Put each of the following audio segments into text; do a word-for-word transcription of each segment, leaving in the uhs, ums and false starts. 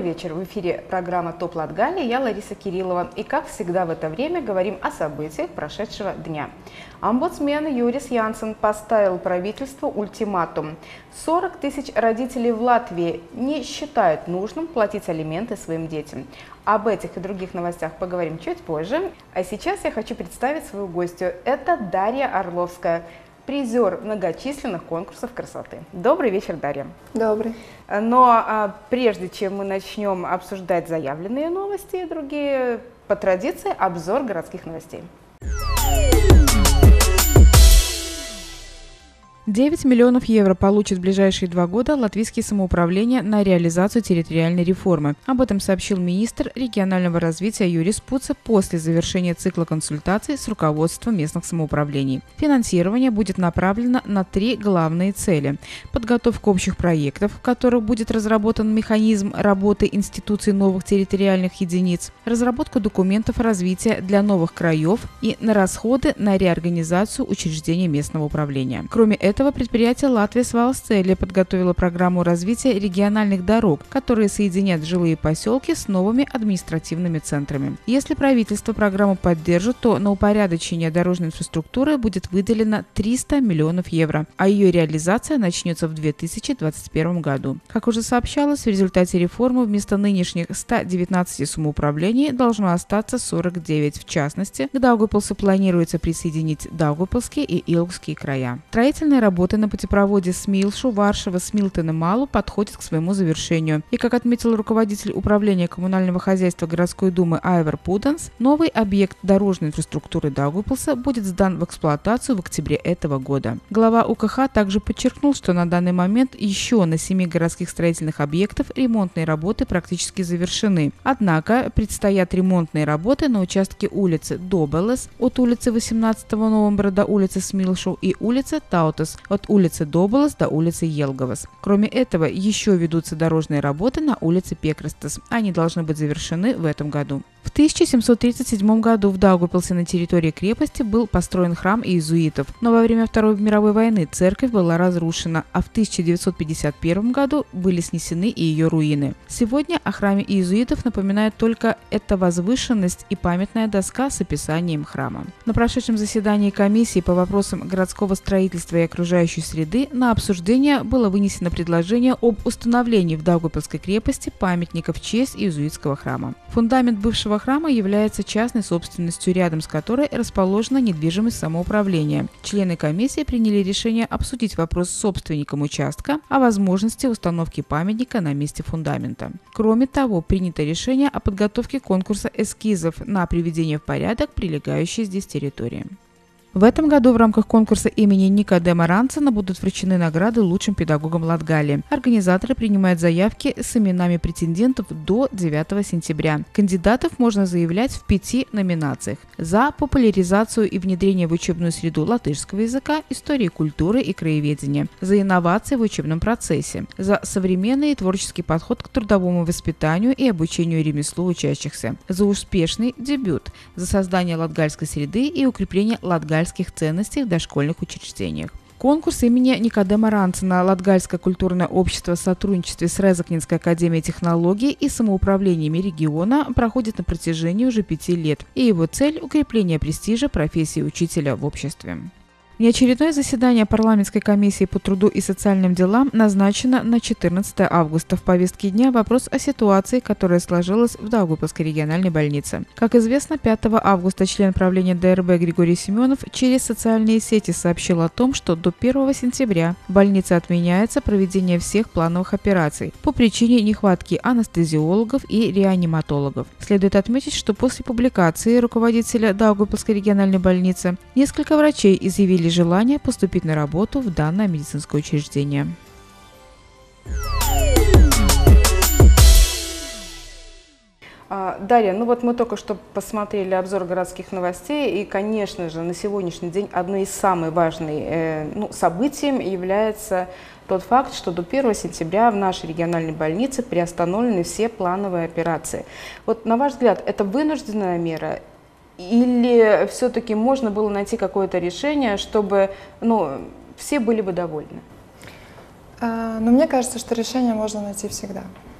Добрый вечер. В эфире программа «Топ Латгалии». Я Лариса Кириллова. И, как всегда в это время, говорим о событиях прошедшего дня. Омбудсмен Юрис Янсен поставил правительству ультиматум. сорок тысяч родителей в Латвии не считают нужным платить алименты своим детям. Об этих и других новостях поговорим чуть позже. А сейчас я хочу представить свою гостью. Это Дарья Орловская, призер многочисленных конкурсов красоты. Добрый вечер, Дарья. Добрый. Но а, прежде чем мы начнем обсуждать заявленные новости и другие, по традиции, обзор городских новостей. девять миллионов евро получит в ближайшие два года латвийские самоуправления на реализацию территориальной реформы. Об этом сообщил министр регионального развития Юрис Пуца после завершения цикла консультаций с руководством местных самоуправлений. Финансирование будет направлено на три главные цели: подготовку общих проектов, в которых будет разработан механизм работы институций новых территориальных единиц, разработку документов развития для новых краев и на расходы на реорганизацию учреждений местного управления. Кроме этого, предприятие «Латвия Свалсцелия» подготовило программу развития региональных дорог, которые соединят жилые поселки с новыми административными центрами. Если правительство программу поддержит, то на упорядочение дорожной инфраструктуры будет выделено триста миллионов евро, а ее реализация начнется в две тысячи двадцать первом году. Как уже сообщалось, в результате реформы вместо нынешних ста девятнадцати самоуправлений должно остаться сорок девять. В частности, к Даугавпилсу планируется присоединить Даугавпилские и Илгские края. Строительные работы на путепроводе Смилшу-Варшава-Смилтена-Малу подходят к своему завершению. И, как отметил руководитель управления коммунального хозяйства городской думы Айвар Пуданс, новый объект дорожной инфраструктуры Даугавпилса будет сдан в эксплуатацию в октябре этого года. Глава УКХ также подчеркнул, что на данный момент еще на семи городских строительных объектах ремонтные работы практически завершены. Однако предстоят ремонтные работы на участке улицы Добелес от улицы восемнадцатого новембра до улицы Смилшу и улицы Таутас от улицы Добелес до улицы Елгавас. Кроме этого, еще ведутся дорожные работы на улице Пекрастас. Они должны быть завершены в этом году. В тысяча семьсот тридцать седьмом году в Даугавпилсе на территории крепости был построен храм иезуитов, но во время Второй мировой войны церковь была разрушена, а в тысяча девятьсот пятьдесят первом году были снесены и ее руины. Сегодня о храме иезуитов напоминает только эта возвышенность и памятная доска с описанием храма. На прошедшем заседании комиссии по вопросам городского строительства и окружающей среды на обсуждение было вынесено предложение об установлении в Даугавпилской крепости памятника в честь иезуитского храма. Фундамент бывшего храма является частной собственностью, рядом с которой расположена недвижимость самоуправления. Члены комиссии приняли решение обсудить вопрос с собственником участка о возможности установки памятника на месте фундамента. Кроме того, принято решение о подготовке конкурса эскизов на приведение в порядок прилегающей здесь территории. В этом году в рамках конкурса имени Никодема Рансена будут вручены награды лучшим педагогам Латгалии. Организаторы принимают заявки с именами претендентов до девятого сентября. Кандидатов можно заявлять в пяти номинациях: за популяризацию и внедрение в учебную среду латышского языка, истории культуры и краеведения, за инновации в учебном процессе, за современный и творческий подход к трудовому воспитанию и обучению ремеслу учащихся, за успешный дебют, за создание латгальской среды и укрепление латгальской ценностей в дошкольных учреждениях. Конкурс имени Никодема Рансена «Латгальское культурное общество в сотрудничестве с Резакненской академией технологий и самоуправлениями региона» проходит на протяжении уже пяти лет, и его цель – укрепление престижа профессии учителя в обществе. Неочередное заседание парламентской комиссии по труду и социальным делам назначено на четырнадцатое августа. В повестке дня вопрос о ситуации, которая сложилась в Даугавпилской региональной больнице. Как известно, пятого августа член правления ДРБ Григорий Семенов через социальные сети сообщил о том, что до первого сентября в больнице отменяется проведение всех плановых операций по причине нехватки анестезиологов и реаниматологов. Следует отметить, что после публикации руководителя Даугавпилской региональной больницы несколько врачей изъявили желание поступить на работу в данное медицинское учреждение. Дарья, ну вот мы только что посмотрели обзор городских новостей, и, конечно же, на сегодняшний день одно из самых важных э, ну, событий является тот факт, что до первого сентября в нашей региональной больнице приостановлены все плановые операции. Вот на ваш взгляд, это вынужденная мера? Или все-таки можно было найти какое-то решение, чтобы ну, все были бы довольны? А, но мне кажется, что решение можно найти всегда.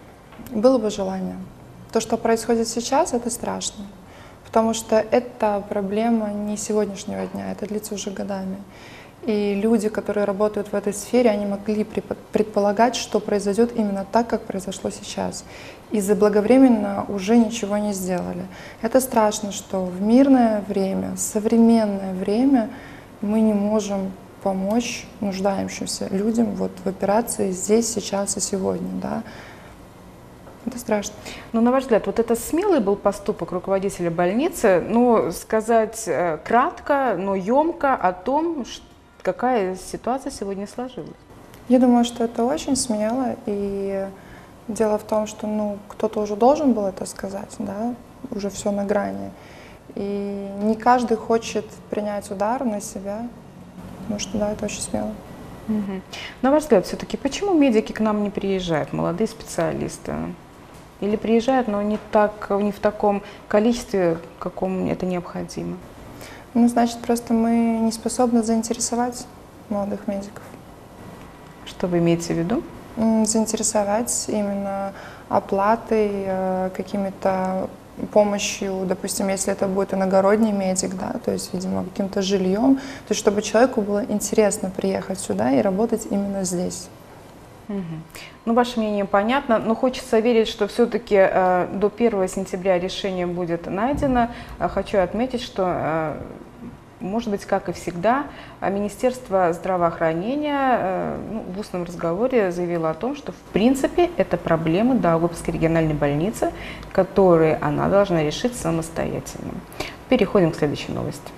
Было бы желание. То, что происходит сейчас, это страшно. Потому что это проблема не сегодняшнего дня, это длится уже годами. И люди, которые работают в этой сфере, они могли предполагать, что произойдет именно так, как произошло сейчас. И заблаговременно уже ничего не сделали. Это страшно, что в мирное время, современное время мы не можем помочь нуждающимся людям вот в операции здесь, сейчас и сегодня. Да? Это страшно. Но на ваш взгляд, вот это смелый был поступок руководителя больницы, ну, сказать кратко, но емко о том, что какая ситуация сегодня сложилась? Я думаю, что это очень смело, и дело в том, что ну, кто-то уже должен был это сказать, да, уже все на грани. И не каждый хочет принять удар на себя, потому что, да, это очень смело. Угу. На ваш взгляд, все-таки почему медики к нам не приезжают, молодые специалисты? Или приезжают, но не, так, не в таком количестве, в каком это необходимо? Ну, значит, просто мы не способны заинтересовать молодых медиков. Что вы имеете в виду? Заинтересовать именно оплатой, какими-то помощью, допустим, если это будет иногородний медик, да, то есть, видимо, каким-то жильем, то есть, чтобы человеку было интересно приехать сюда и работать именно здесь. Угу. Ну, ваше мнение понятно, но хочется верить, что все-таки э, до первого сентября решение будет найдено. Э, хочу отметить, что, э, может быть, как и всегда, Министерство здравоохранения э, ну, в устном разговоре заявило о том, что, в принципе, это проблемы Даугавпилской региональной больницы, которые она должна решить самостоятельно. Переходим к следующей новости.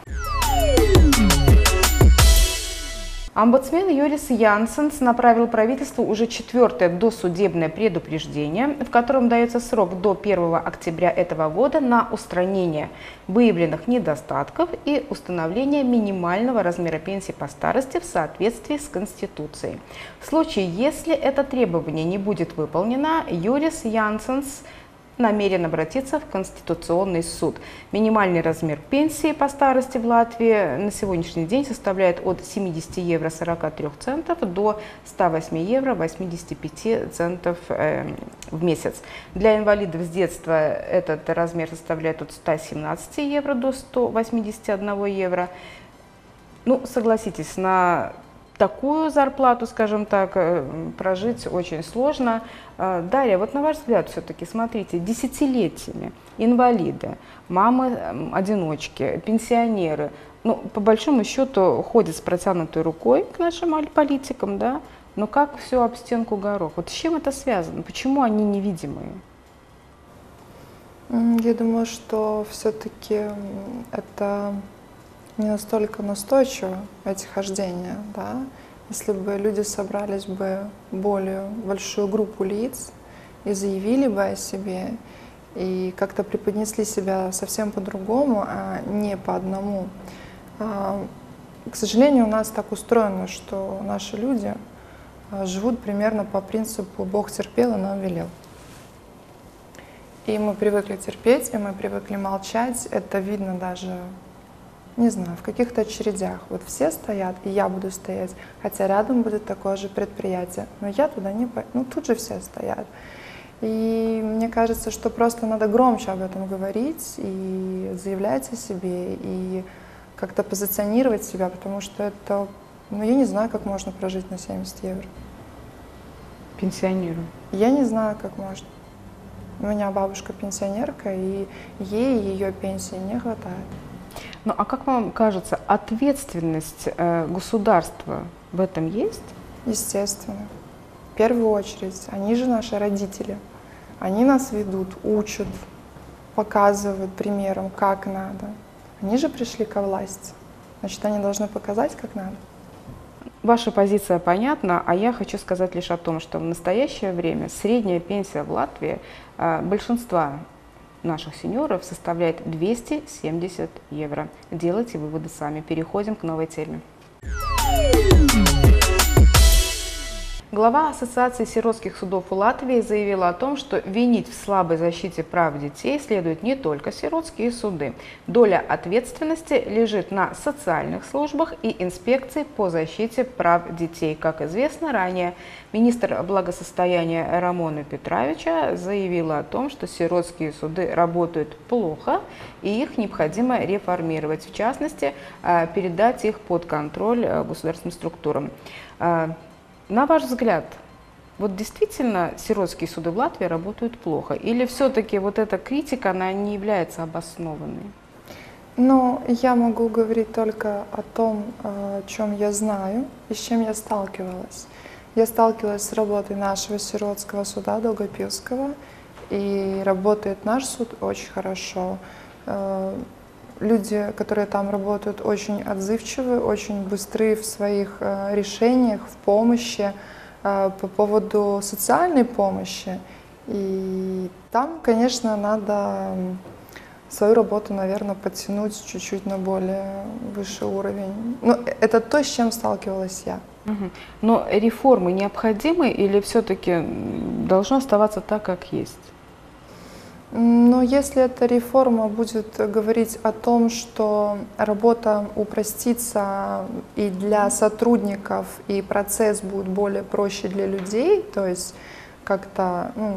Омбудсмен Юрис Янсенс направил правительству уже четвертое досудебное предупреждение, в котором дается срок до первого октября этого года на устранение выявленных недостатков и установление минимального размера пенсии по старости в соответствии с Конституцией. В случае, если это требование не будет выполнено, Юрис Янсенс намерен обратиться в Конституционный суд. Минимальный размер пенсии по старости в Латвии на сегодняшний день составляет от семидесяти евро сорока трёх центов до ста восьми евро восьмидесяти пяти центов э, в месяц. Для инвалидов с детства этот размер составляет от ста семнадцати евро до ста восьмидесяти одного евро. Ну, согласитесь, на такую зарплату, скажем так, прожить очень сложно. Дарья, вот на ваш взгляд, все-таки, смотрите, десятилетиями инвалиды, мамы-одиночки, пенсионеры, ну, по большому счету, ходят с протянутой рукой к нашим политикам, да, но как все об стенку горох? Вот с чем это связано? Почему они невидимые? Я думаю, что все-таки это не настолько настойчиво, эти хождения, да. Если бы люди собрались бы более большую группу лиц и заявили бы о себе, и как-то преподнесли себя совсем по-другому, а не по одному. К сожалению, у нас так устроено, что наши люди живут примерно по принципу «Бог терпел и нам велел». И мы привыкли терпеть, и мы привыкли молчать. Это видно даже, не знаю, в каких-то очередях. Вот все стоят, и я буду стоять, хотя рядом будет такое же предприятие. Но я туда не пойду. Ну, тут же все стоят. И мне кажется, что просто надо громче об этом говорить и заявлять о себе, и как-то позиционировать себя, потому что это, ну, я не знаю, как можно прожить на семьдесят евро. Пенсионеру? Я не знаю, как можно. У меня бабушка пенсионерка, и ей ее пенсии не хватает. Ну, а как вам кажется, ответственность э, государства в этом есть? Естественно. В первую очередь, они же наши родители. Они нас ведут, учат, показывают примером, как надо. Они же пришли ко власти. Значит, они должны показать, как надо. Ваша позиция понятна, а я хочу сказать лишь о том, что в настоящее время средняя пенсия в Латвии э, большинства наших сеньоров составляет двести семьдесят евро. Делайте выводы сами. Переходим к новой теме. Глава Ассоциации сиротских судов у Латвии заявила о том, что винить в слабой защите прав детей следует не только сиротские суды. Доля ответственности лежит на социальных службах и инспекции по защите прав детей. Как известно ранее, министр благосостояния Рамона Петровича заявила о том, что сиротские суды работают плохо и их необходимо реформировать, в частности, передать их под контроль государственным структурам. На ваш взгляд, вот действительно сиротские суды в Латвии работают плохо? Или все-таки вот эта критика, она не является обоснованной? Ну, я могу говорить только о том, о чем я знаю и с чем я сталкивалась. Я сталкивалась с работой нашего сиротского суда Долгопилского, и работает наш суд очень хорошо. Люди, которые там работают, очень отзывчивы, очень быстры в своих э, решениях, в помощи. Э, по поводу социальной помощи, и там, конечно, надо свою работу, наверное, подтянуть чуть-чуть на более высший уровень. Но это то, с чем сталкивалась я. Угу. Но реформы необходимы или все-таки должно оставаться так, как есть? Но если эта реформа будет говорить о том, что работа упростится и для сотрудников, и процесс будет более проще для людей, то есть как-то ну,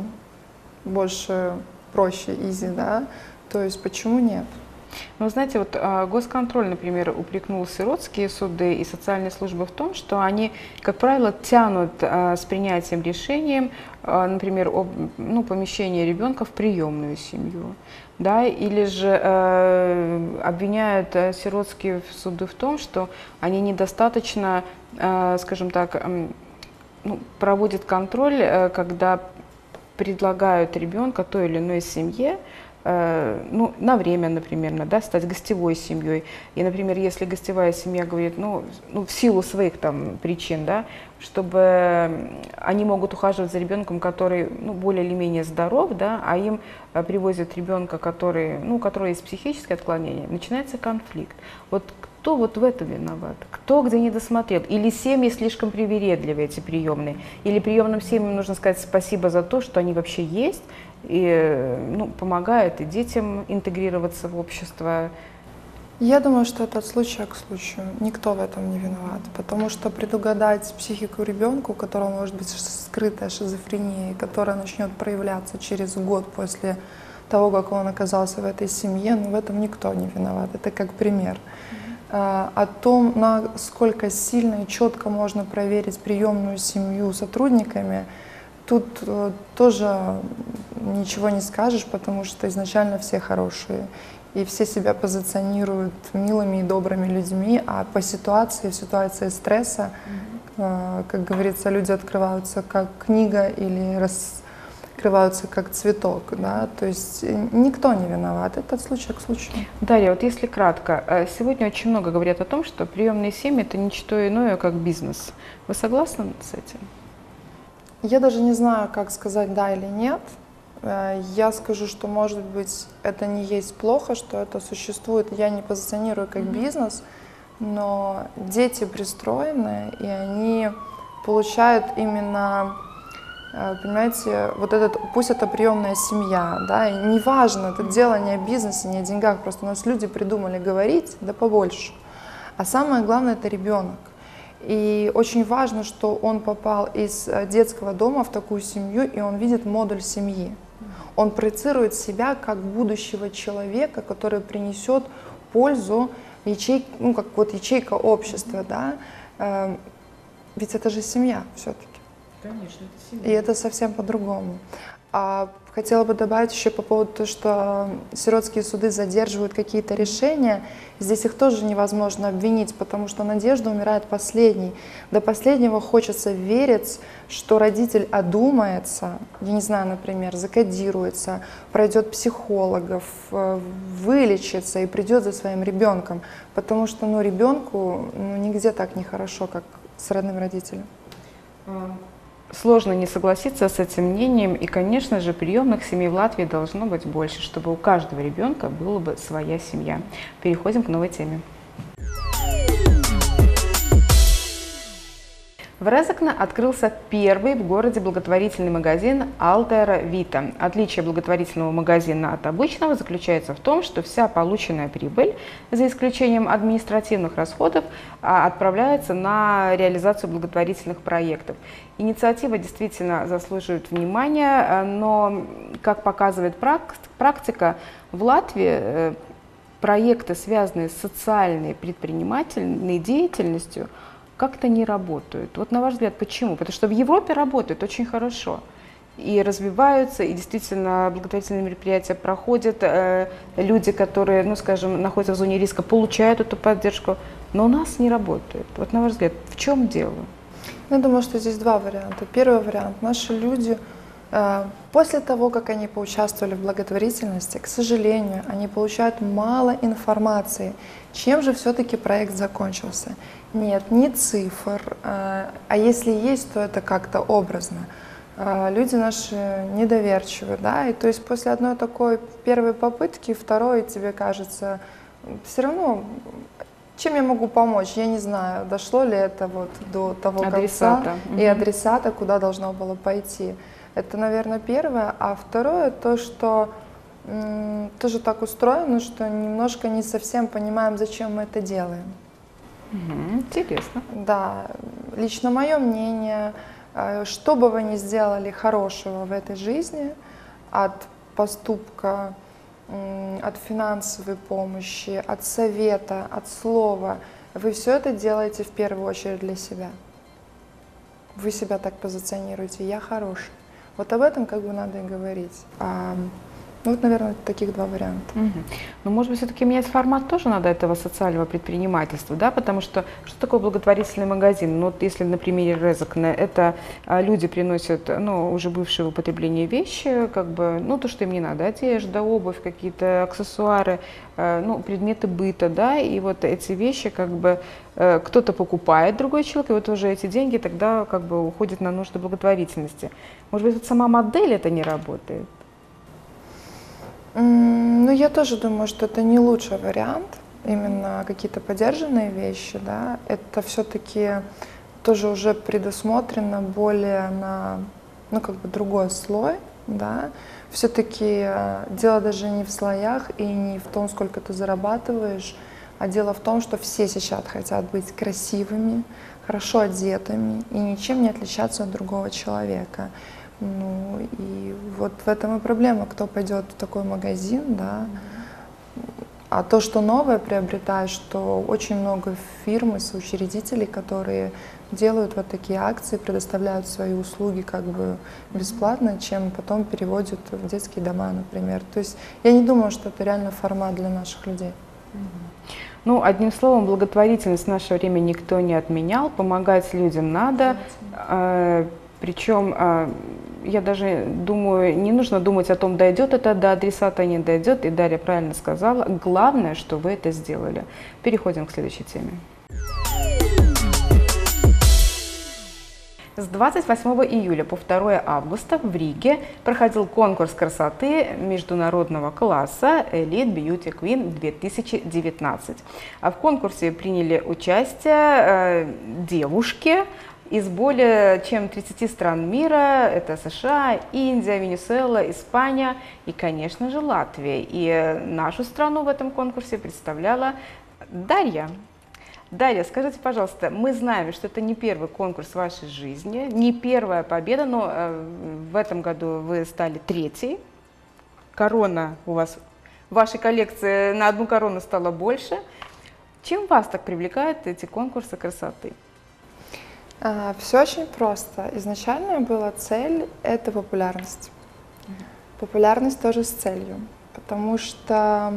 больше проще, easy, да, то есть почему нет? Ну, знаете, вот госконтроль, например, упрекнул сиротские суды и социальные службы в том, что они, как правило, тянут с принятием решения, например, об ну, помещении ребенка в приемную семью, да, или же э, обвиняют сиротские суды в том, что они недостаточно, э, скажем так, э, ну, проводят контроль, э, когда предлагают ребенка той или иной семье, ну, на время, например, да, стать гостевой семьей. И, например, если гостевая семья говорит, ну, ну в силу своих там причин, да, чтобы они могут ухаживать за ребенком, который ну, более или менее здоров, да, а им привозят ребенка, который, ну, у которого есть психическое отклонение, начинается конфликт. Вот кто вот в этом виноват? Кто где не досмотрел? Или семьи слишком привередливые, эти приемные? Или приемным семьям нужно сказать спасибо за то, что они вообще есть, и ну, помогают и детям интегрироваться в общество? Я думаю, что это от случая к случаю. Никто в этом не виноват. Потому что предугадать психику ребенка, у которого может быть скрытая шизофрения, которая начнет проявляться через год после того, как он оказался в этой семье, ну, в этом никто не виноват. Это как пример. Mm-hmm. О том, насколько сильно и четко можно проверить приемную семью сотрудниками, тут э, тоже ничего не скажешь, потому что изначально все хорошие. И все себя позиционируют милыми и добрыми людьми, а по ситуации, в ситуации стресса, mm-hmm. э, как говорится, люди открываются как книга или раскрываются как цветок. Да? То есть никто не виноват, это от случая к случаю. Дарья, вот если кратко, сегодня очень много говорят о том, что приемные семьи – это не что иное, как бизнес. Вы согласны с этим? Я даже не знаю, как сказать да или нет. Я скажу, что, может быть, это не есть плохо, что это существует. Я не позиционирую как mm-hmm. бизнес, но дети пристроены, и они получают именно, понимаете, вот этот, пусть это приемная семья, да, и неважно, это дело не о бизнесе, не о деньгах, просто у нас люди придумали говорить, да побольше. А самое главное, это ребенок. И очень важно, что он попал из детского дома в такую семью, и он видит модуль семьи. Он проецирует себя как будущего человека, который принесет пользу, ячей, ну, как вот ячейка общества, да. Ведь это же семья все-таки. Конечно, это семья. И это совсем по-другому. А хотела бы добавить еще по поводу того, что сиротские суды задерживают какие-то решения. Здесь их тоже невозможно обвинить, потому что надежда умирает последней. До последнего хочется верить, что родитель одумается, я не знаю, например, закодируется, пройдет психологов, вылечится и придет за своим ребенком. Потому что ну, ребенку ну, нигде так нехорошо, как с родным родителем. Сложно не согласиться с этим мнением, и, конечно же, приемных семей в Латвии должно быть больше, чтобы у каждого ребенка была бы своя семья. Переходим к новой теме. В В Резекне открылся первый в городе благотворительный магазин Алтера Вита. Отличие благотворительного магазина от обычного заключается в том, что вся полученная прибыль, за исключением административных расходов, отправляется на реализацию благотворительных проектов. Инициатива действительно заслуживает внимания, но, как показывает практика, в Латвии проекты, связанные с социальной предпринимательной деятельностью, как-то не работают. Вот на ваш взгляд, почему? Потому что в Европе работают очень хорошо. И развиваются, и действительно благотворительные мероприятия проходят. Э, люди, которые, ну, скажем, находятся в зоне риска, получают эту поддержку. Но у нас не работает. Вот на ваш взгляд, в чем дело? Я думаю, что здесь два варианта. Первый вариант. Наши люди, э, после того, как они поучаствовали в благотворительности, к сожалению, они получают мало информации, чем же все-таки проект закончился. Нет, ни цифр, э, а если есть, то это как-то образно. Э, люди наши недоверчивы, да, и то есть после одной такой первой попытки, второй тебе кажется, все равно, чем я могу помочь, я не знаю, дошло ли это вот до того адресата. конца и адресата, куда должно было пойти. Это, наверное, первое. А второе, то, что м, тоже так устроено, что немножко не совсем понимаем, зачем мы это делаем. Угу, интересно. Да, лично мое мнение, что бы вы ни сделали хорошего в этой жизни, от поступка, от финансовой помощи, от совета, от слова, вы все это делаете в первую очередь для себя. Вы себя так позиционируете, я хороший. Вот об этом как бы надо и говорить. А, ну вот, наверное, таких два варианта. Угу. Но, может быть, все-таки менять формат тоже надо этого социального предпринимательства, да, потому что что такое благотворительный магазин? Ну, вот если на примере Резекне, это а, люди приносят, ну, уже бывшие в употреблении вещи, как бы, ну, то, что им не надо, одежда, обувь, какие-то аксессуары, э, ну, предметы быта, да, и вот эти вещи, как бы, э, кто-то покупает, другой человек, и вот уже эти деньги тогда, как бы, уходят на нужды благотворительности. Может быть, вот сама модель это не работает? Ну, я тоже думаю, что это не лучший вариант, именно какие-то подержанные вещи, да, это все-таки тоже уже предусмотрено более на, ну, как бы другой слой, да, все-таки дело даже не в слоях и не в том, сколько ты зарабатываешь, а дело в том, что все сейчас хотят быть красивыми, хорошо одетыми и ничем не отличаться от другого человека. Ну и вот в этом и проблема, кто пойдет в такой магазин, да. А то, что новое приобретаешь, что очень много фирм и соучредителей, которые делают вот такие акции, предоставляют свои услуги как бы бесплатно, чем потом переводят в детские дома, например. То есть я не думаю, что это реально формат для наших людей. Ну, одним словом, благотворительность в наше время никто не отменял, помогать людям надо. Причем, я даже думаю, не нужно думать о том, дойдет это до адресата, не дойдет. И Дарья правильно сказала, главное, что вы это сделали. Переходим к следующей теме. С двадцать восьмого июля по второе августа в Риге проходил конкурс красоты международного класса Elite Beauty Queen две тысячи девятнадцать. А в конкурсе приняли участие девушки из более чем тридцати стран мира. Это США, Индия, Венесуэла, Испания и, конечно же, Латвия. И нашу страну в этом конкурсе представляла Дарья. Дарья, скажите, пожалуйста, мы знаем, что это не первый конкурс в вашей жизни, не первая победа, но э, в этом году вы стали третьей. Корона у вас, в вашей коллекции на одну корону стало больше. Чем вас так привлекают эти конкурсы красоты? А, все очень просто. Изначально была цель – это популярность. Mm-hmm. Популярность тоже с целью, потому что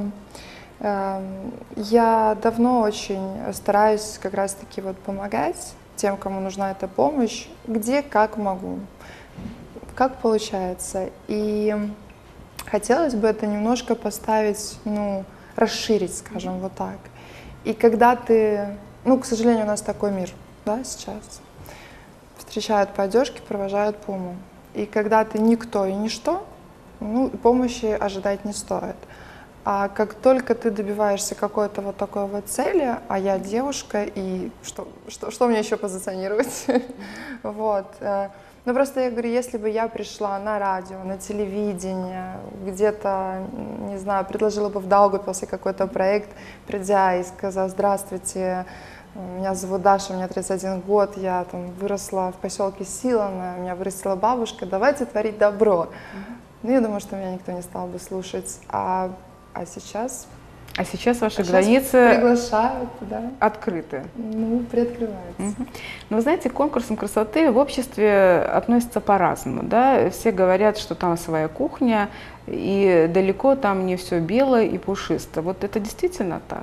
я давно очень стараюсь как раз-таки вот помогать тем, кому нужна эта помощь, где, как могу, как получается. И хотелось бы это немножко поставить, ну, расширить, скажем, вот так. И когда ты, ну, к сожалению, у нас такой мир, да, сейчас. Встречают по одежке, провожают по уму. И когда ты никто и ничто, ну, помощи ожидать не стоит. А как только ты добиваешься какой-то вот такой вот цели, а я девушка, и что, что, что мне еще позиционировать? Вот. Ну просто я говорю, если бы я пришла на радио, на телевидение, где-то, не знаю, предложила бы в Даугавпилсе какой-то проект, придя и сказав: здравствуйте, меня зовут Даша, мне тридцать один год, я там выросла в поселке Силано, меня вырастила бабушка, давайте творить добро. Ну, я думаю, что меня никто не стал бы слушать. А, а сейчас... А сейчас ваши а границы сейчас приглашают, да. открыты. Ну, приоткрываются. Угу. Но вы знаете, к конкурсам красоты в обществе относятся по-разному. Да? Все говорят, что там своя кухня, и далеко там не все белое и пушисто. Вот это действительно так?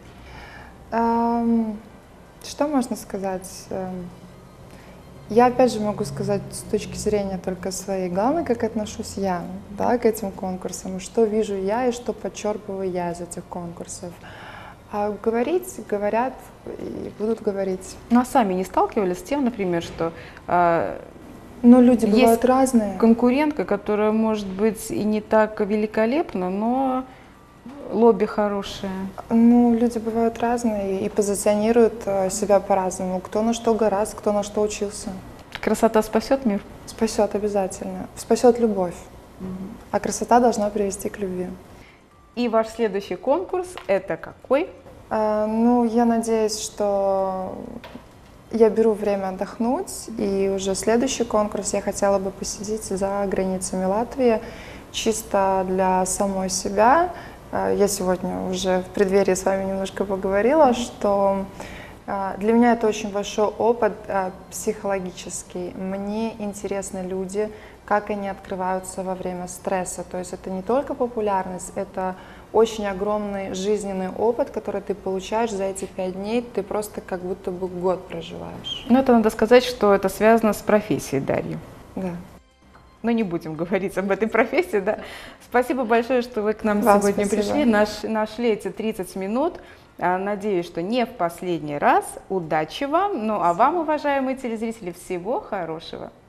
Эм, что можно сказать? Эм, Я опять же могу сказать с точки зрения только своей. Главное, как отношусь я, да, к этим конкурсам, и что вижу я, и что подчерпываю я из этих конкурсов. А говорить, говорят и будут говорить. Ну а сами не сталкивались с тем, например, что э, Но люди есть бывают разные. конкурентка, которая может быть и не так великолепна, но лобби хорошее? Ну, люди бывают разные и позиционируют себя по-разному. Кто на что гораст, кто на что учился. Красота спасет мир? Спасет обязательно. Спасет любовь. Mm-hmm. А красота должна привести к любви. И ваш следующий конкурс – это какой? А, ну, я надеюсь, что я беру время отдохнуть, и уже следующий конкурс я хотела бы посетить за границами Латвии, чисто для самой себя. Я сегодня уже в преддверии с вами немножко поговорила, что для меня это очень большой опыт психологический. Мне интересны люди, как они открываются во время стресса. То есть это не только популярность, это очень огромный жизненный опыт, который ты получаешь за эти пять дней. Ты просто как будто бы год проживаешь. Ну, это надо сказать, что это связано с профессией Дарьи. Да. Но не будем говорить об этой профессии, да. Спасибо большое, что вы к нам Вам сегодня спасибо. пришли, наш, нашли эти тридцать минут. Надеюсь, что не в последний раз. Удачи вам. Ну а вам, уважаемые телезрители, всего хорошего.